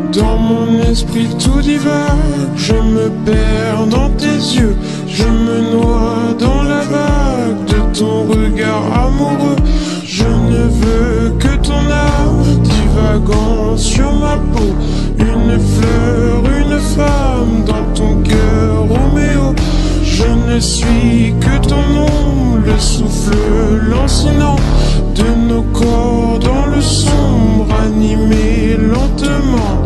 Dans mon esprit tout divague, je me perds dans tes yeux, je me noie dans la vague de ton regard amoureux. Je ne veux que ton âme divagant sur ma peau, une fleur, une femme dans ton cœur, Roméo. Je ne suis que ton nom, le souffle lancinant de nos corps dans le sombre, animé lentement.